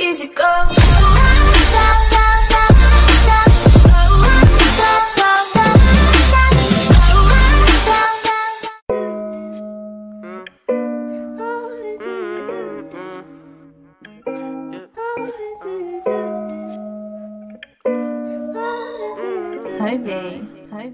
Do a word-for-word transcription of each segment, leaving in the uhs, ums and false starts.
easy go. Toby, Toby.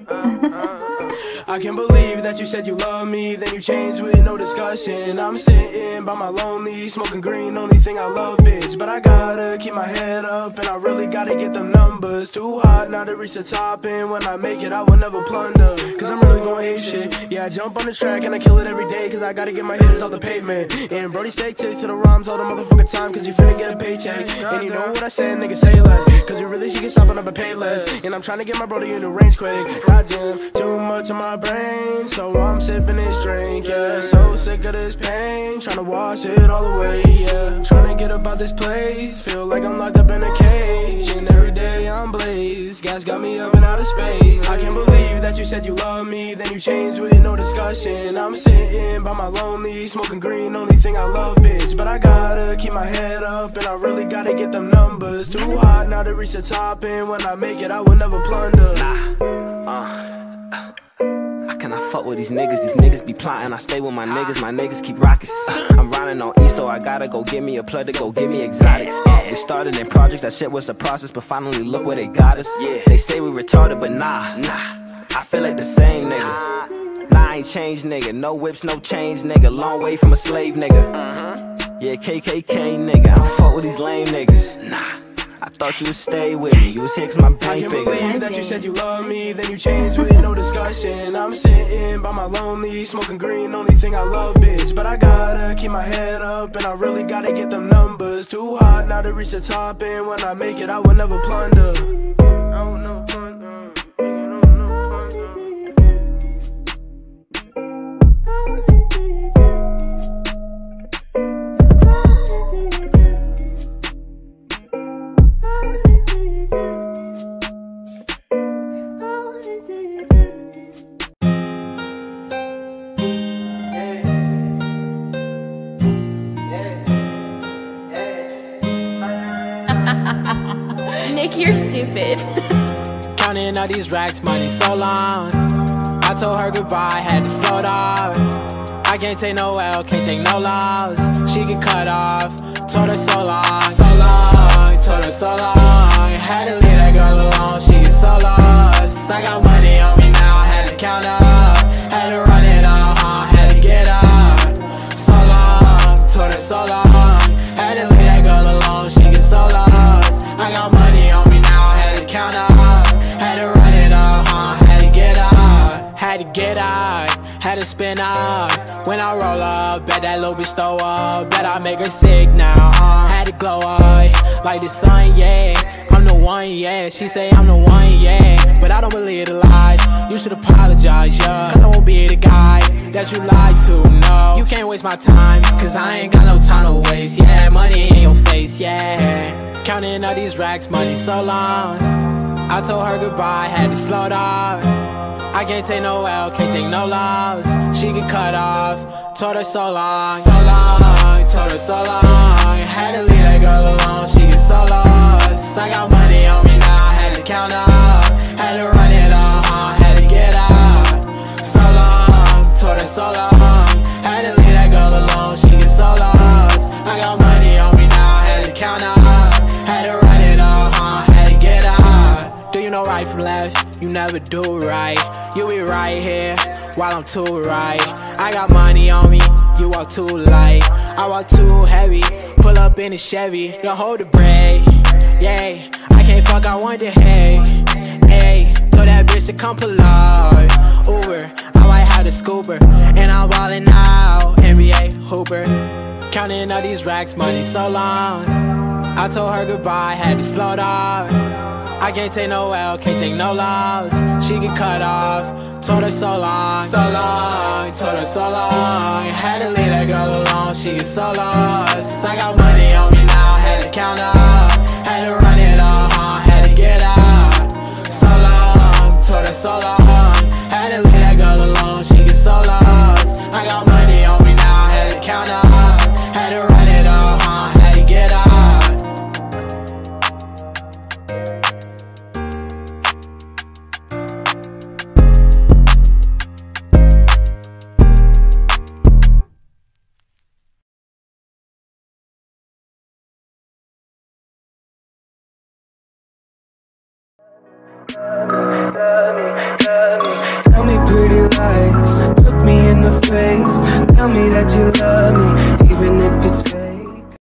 I can't believe that you said you love me, then you changed with no discussion. I'm sitting by my lonely, smoking green, only thing I love, bitch. But I gotta keep my head up, and I really gotta get them numbers. Too hot now to reach the top, and when I make it, I will never plunder. Cause I'm really going ape shit. Yeah, I jump on the track and I kill it every day, cause I gotta get my hitters off the pavement. And Brody steak tick to the rhymes all the motherfucking time, cause you finna get a paycheck. And you know what I said, nigga, say less, cause you really should get stopping up and pay less. And I'm trying to get my Brody in the range quick. Goddamn, too much on my brain, so I'm sipping this drink, yeah. So sick of this pain, trying to wash it all away, yeah. Trying to get up out this place, feel like I'm locked up in a cage. And every day I'm blazed, gas got me up and out of space. I can't believe that you said you love me, then you changed with no discussion. I'm sitting by my lonely, smoking green, only thing I love, bitch. But I gotta keep my head up, and I really gotta get them numbers. Too hot now to reach the top, and when I make it, I will never plunder. Uh, I cannot fuck with these niggas, these niggas be plotting. I stay with my niggas, my niggas keep rockets. uh, I'm riding on E, so I gotta go get me a plug to go get me exotics. uh, We started in projects, that shit was a process, but finally look where they got us. They say we retarded, but nah, I feel like the same nigga. Nah, I ain't changed, nigga. No whips, no chains, nigga. Long way from a slave, nigga. Yeah, K K K, nigga. I fuck with these lame niggas. Nah, I thought you would stay with me, you was here cause my bank I can't bigger. believe that you said you love me, then you changed with no discussion. I'm sitting by my lonely, smoking green, only thing I love, bitch. But I gotta keep my head up, and I really gotta get them numbers. Too hot now to reach the top, and when I make it, I will never plunder. I will never plunder. Nick, you're stupid. Counting all these racks, money so long. I told her goodbye, had to float off. I can't take no L, can't take no loss. She get cut off, told her so long, so long, told her so long. Had to leave that girl alone, she get so lost. I got money on me now, had to count up. Had to run it up, huh, had to get up. So long, told her so long. Had to leave that girl alone, she get so lost. I got money on me now, had to count up. Had to run it up, huh, had to get up. Had to get out, had to spin up. When I roll up, bet that little bitch throw up. Bet I make her sick now, uh. Had to glow up, like the sun, yeah. I'm the one, yeah, she say I'm the one, yeah. But I don't believe the lies, you should apologize, yeah. Cause I won't be the guy that you lied to, no. You can't waste my time, cause I ain't got no time to waste, yeah. Money in your face, yeah. Counting all these racks, money so long. I told her goodbye, had to float off. I can't take no L, can't take no loss. She get cut off, told her so long, so long, told her so long. Had to leave that girl alone, she get so lost. I got money on me now, had to count up. Had to run it up, huh, had to get up. So long, told her so long. Had to leave that girl alone, she get so lost. I got money on me now, had to count up. Had to run it up, huh, had to get up. Do you know right from left? You never do right. You be right here, while I'm too right. I got money on me, you walk too light. I walk too heavy, pull up in a Chevy. Don't hold the brake, yeah. I can't fuck, I want the hay, hey. Told that bitch to come pull up, Uber. I might have the scooper, and I'm ballin' out, N B A hooper. Counting all these racks, money so long. I told her goodbye, had to float off. I can't take no L, can't take no loss. She get cut off, told her so long, so long, told her so long. Had to leave that girl alone, she get so lost. I got money on me now, had to count up. Had to run it up, huh, had to get up. So long, told her so long. Had to leave that girl alone, she get so lost. I got money on me now, had to count up. Had to run it up, huh, had to get up. Tell me pretty lies, look me in the face. Tell me that you love me, even if it's fake.